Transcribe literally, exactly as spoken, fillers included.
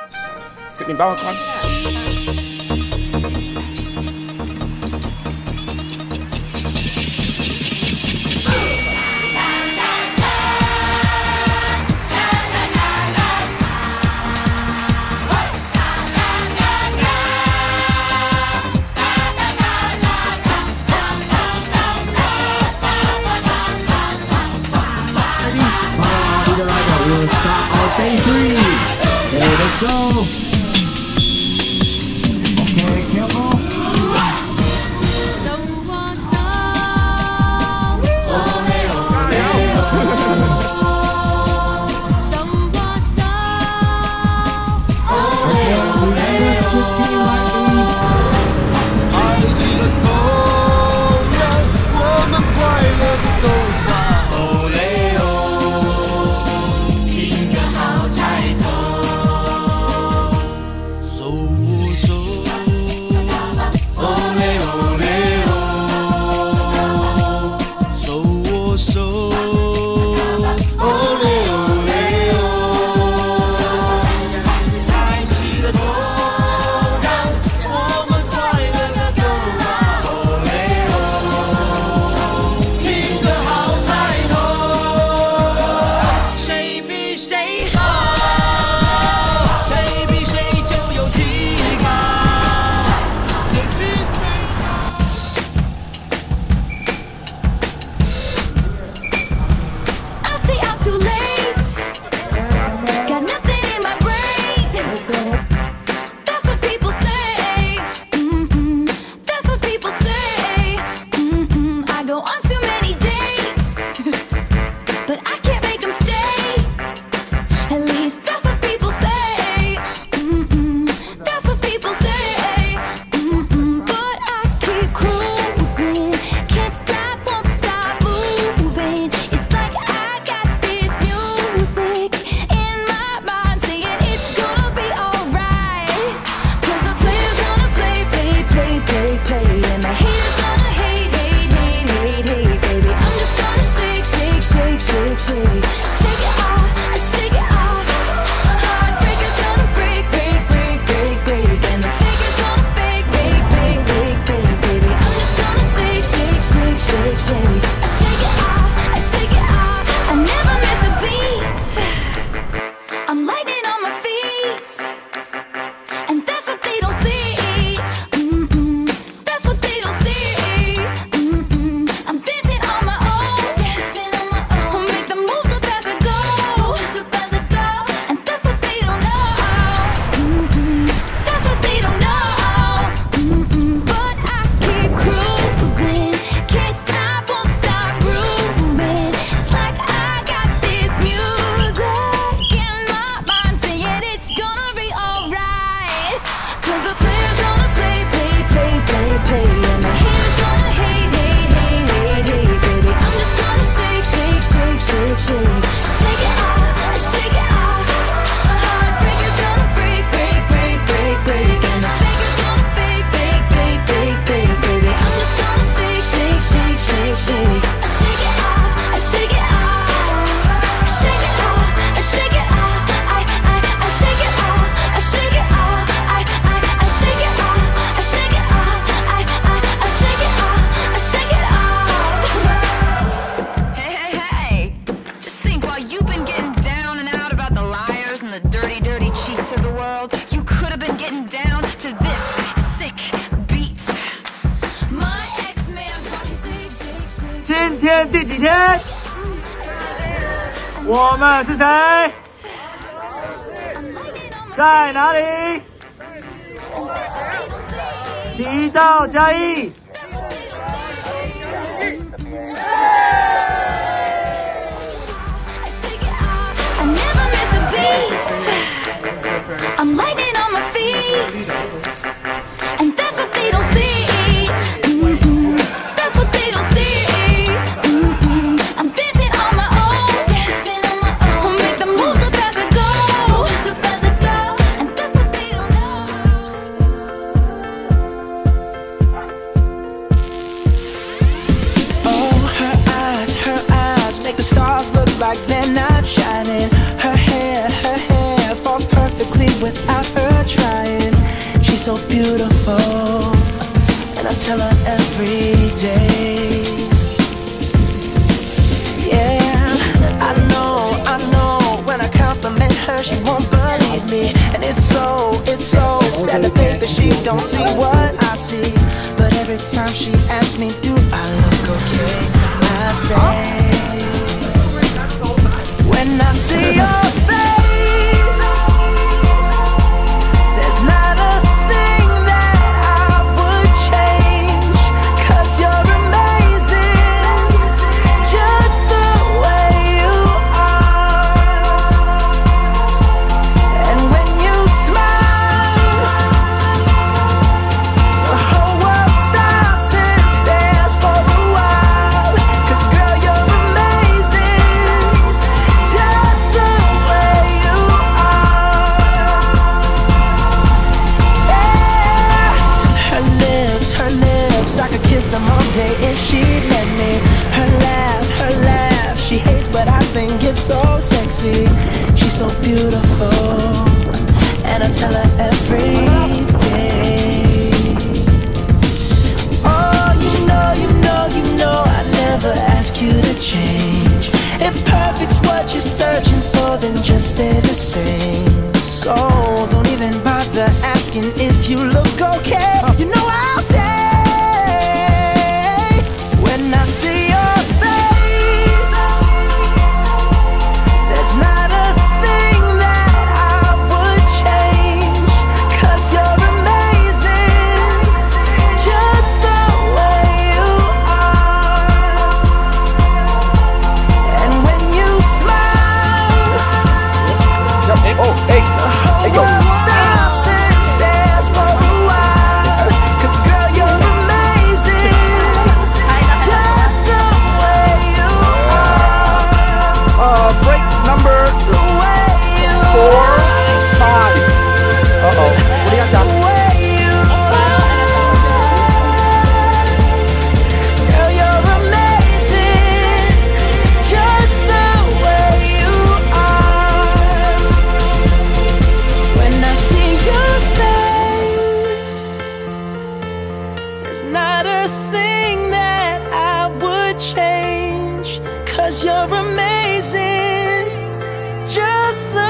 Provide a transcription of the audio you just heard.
Xịt tiền bao con. We'll start our day three. Okay, let's go. Okay, careful. You could have been getting down to this sick beat. My ex-man body shake, shake, shake. 今天第几天？我们是谁？在哪里？齐到嘉义。 I'm lightning on my feet, and that's what they don't see. Mm-mm. That's what they don't see. Mm-mm. I'm dancing on my own, dancing on my own. Make the moves up as I go, up as I go, and that's what they don't know. me. And it's so, it's so sad to think that she don't see what I see. But every time she asks me, do I look okay? I say, when I see your face, there's not a thing that I would change. Cause you're amazing, just the way you are. And when you smile, the whole world stops and stares for a while. Cause girl, you're amazing, just the way you are. Yeah. Her lips, her lips, I could kiss them all day if she'd let me. Her laugh, her laugh, she hates but I think it's so sexy. She's so beautiful, and I tell her every day. Oh, you know, you know, you know I never ask you to change. If perfect's what you're searching for, then just stay the same. So don't even bother asking if you look okay. You know I'll say, when I see your face, there's not a thing that I would change. Cause you're amazing, just the way you are. And when you smile, Yo, hey, oh, hey, the hey, whole yo. world stops and stares for a while. Cause girl, you're amazing, just the way you are. Uh, break number The way you four, are. five. Uh oh. What do you got, The Tom? way you are. Girl, you're amazing, just the way you are. When I see your face, there's not a thing that I would change. Cause you're amazing, just the